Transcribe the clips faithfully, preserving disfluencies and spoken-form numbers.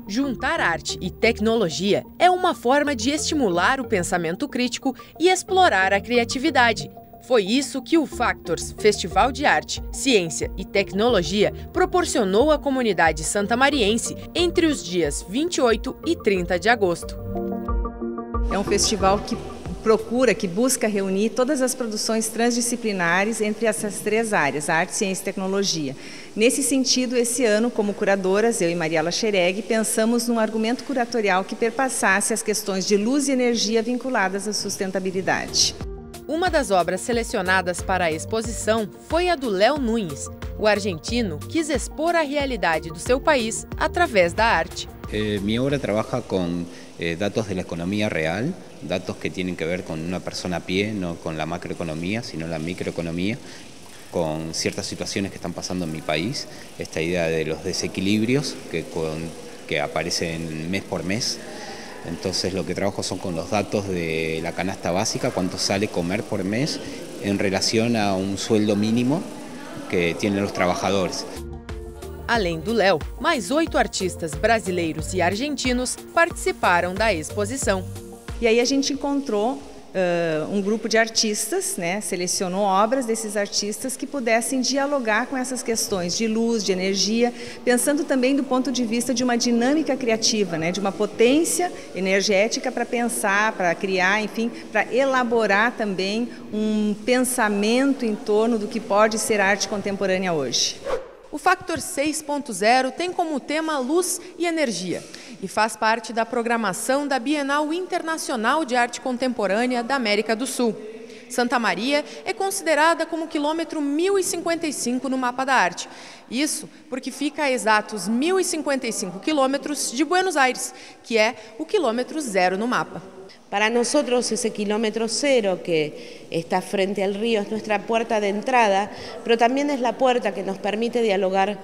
Juntar arte e tecnologia é uma forma de estimular o pensamento crítico e explorar a criatividade. Foi isso que o Factors, Festival de Arte, Ciência e Tecnologia, proporcionou à comunidade santamariense entre os dias vinte e oito e trinta de agosto. É um festival que procura, que busca reunir todas as produções transdisciplinares entre essas três áreas, arte, ciência e tecnologia. Nesse sentido, esse ano, como curadoras, eu e Mariela Xereg, pensamos num argumento curatorial que perpassasse as questões de luz e energia vinculadas à sustentabilidade. Uma das obras selecionadas para a exposição foi a do Léo Nunes. O argentino quis expor a realidade do seu país através da arte. Eh, mi obra trabaja con eh, datos de la economía real, datos que tienen que ver con una persona a pie, no con la macroeconomía, sino la microeconomía, con ciertas situaciones que están pasando en mi país, esta idea de los desequilibrios que, con, que aparecen mes por mes. Entonces lo que trabajo son con los datos de la canasta básica, cuánto sale comer por mes en relación a un sueldo mínimo que tienen los trabajadores. Além do Léo, mais oito artistas brasileiros e argentinos participaram da exposição. E aí a gente encontrou uh, um grupo de artistas, né, selecionou obras desses artistas que pudessem dialogar com essas questões de luz, de energia, pensando também do ponto de vista de uma dinâmica criativa, né, de uma potência energética para pensar, para criar, enfim, para elaborar também um pensamento em torno do que pode ser arte contemporânea hoje. O Factor seis ponto zero tem como tema luz e energia e faz parte da programação da Bienal Internacional de Arte Contemporânea da América do Sul. Santa Maria é considerada como o quilômetro mil e cinquenta e cinco no mapa da arte. Isso porque fica a exatos mil e cinquenta e cinco quilômetros de Buenos Aires, que é o quilômetro zero no mapa. Para nosotros ese kilómetro cero que está frente al río es nuestra puerta de entrada, pero también es la puerta que nos permite dialogar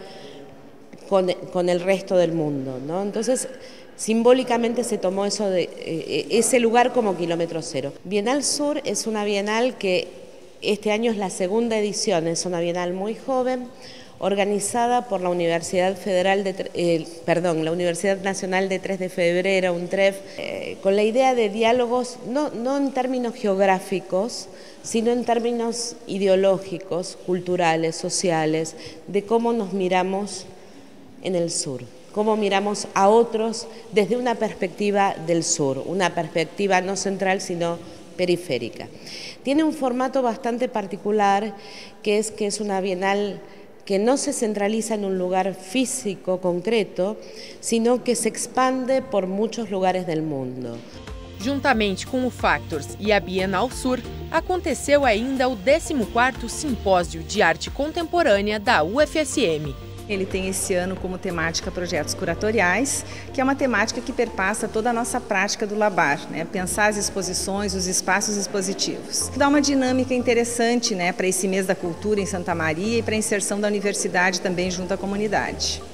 con, con el resto del mundo, ¿no? Entonces, simbólicamente se tomó eso de, eh, ese lugar como kilómetro cero. Bienal Sur es una bienal que este año es la segunda edición, es una bienal muy joven, organizada por la Universidad Federal de, eh, perdón, la Universidad Nacional de tres de febrero, UNTREF, eh, con la idea de diálogos no, no en términos geográficos, sino en términos ideológicos, culturales, sociales, de cómo nos miramos en el sur, cómo miramos a otros desde una perspectiva del sur, una perspectiva no central, sino periférica. Tiene un formato bastante particular, que es que es una bienal que no se centraliza en un lugar físico concreto, sino que se expande por muchos lugares del mundo. Juntamente com o Factors e a Bienal Sur, aconteceu ainda o décimo quarto Simpósio de Arte Contemporânea da U F S M. Ele tem esse ano como temática projetos curatoriais, que é uma temática que perpassa toda a nossa prática do Labar, né? Pensar as exposições, os espaços expositivos. Dá uma dinâmica interessante, né, para esse mês da cultura em Santa Maria e para a inserção da universidade também junto à comunidade.